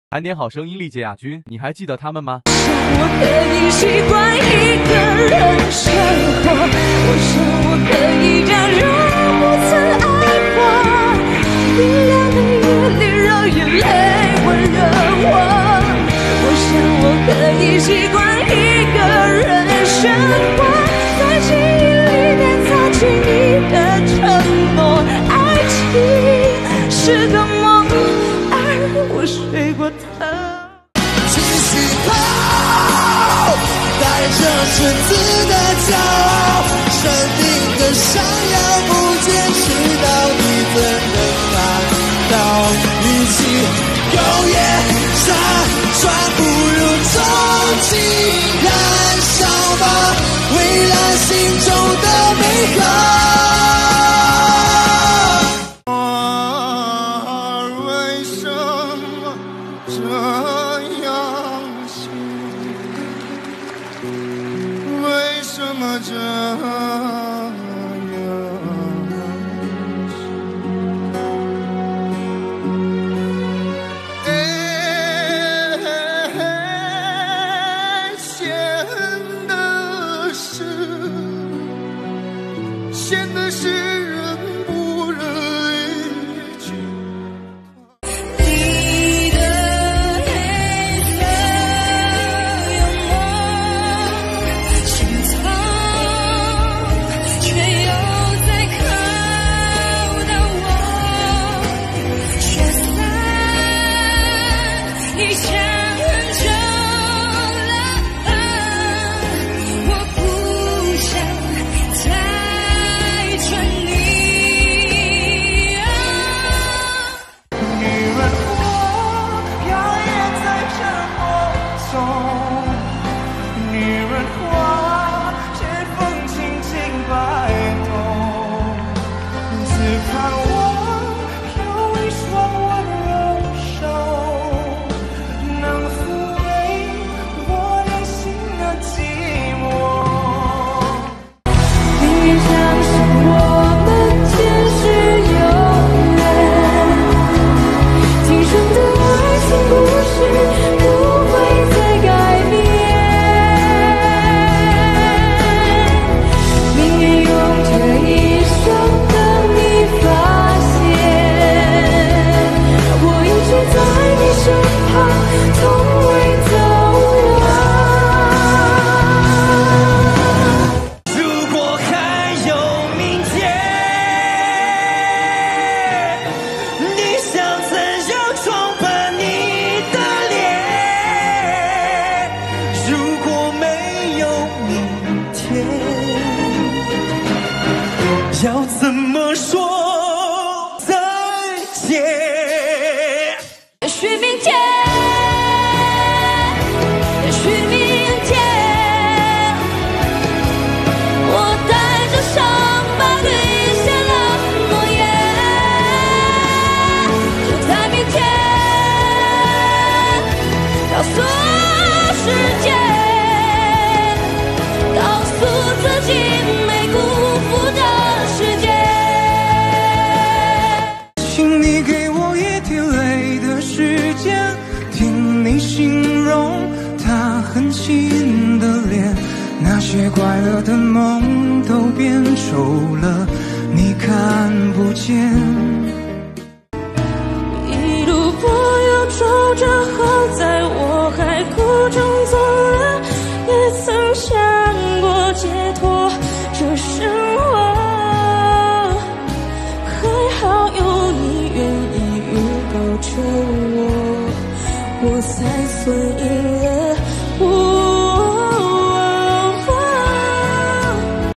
盘点好声音历届亚军，你还记得他们吗？ 我可以习惯一个人生活，我想我可以假装不曾爱过，冰凉的夜里让眼泪温热我，我想我可以习惯一个人生活，在记忆里面藏起你的承诺，爱情是个梦，而我睡过头。 带着赤子的骄傲，生命的闪耀不坚持到底怎能看到一起苟延残喘，不如重新燃烧吧未来心中的美好。为什么这样想？为什么这样显得是人不忍离去。 你的黑色幽默心痛，却又在靠到我，却散已想很久了，我不想再穿你。 女人花飘曳在沉默中，女人花借风轻轻摆动，只盼望有一双温柔手能抚慰我内心的寂寞。 宁愿相信我们前世有缘，今生的爱情故事不会再改变。宁愿用这一生等你发现，我一直在你身旁，从未走远。 如果还有明天，你想怎样装扮你的脸？如果没有明天，要怎么说再见？ 也许明天，也许明天，我带着伤疤兑现了诺言。就在明天，告诉世界，告诉自己没辜负的世界。 请你给我一滴泪的时间，听你形容他很亲的脸，那些快乐的梦都变丑了，你看不见。 一路波涌皱着河，在我还苦中作乐，也曾想过解脱这生活。还好有你愿意拥抱着我，我才算赢了。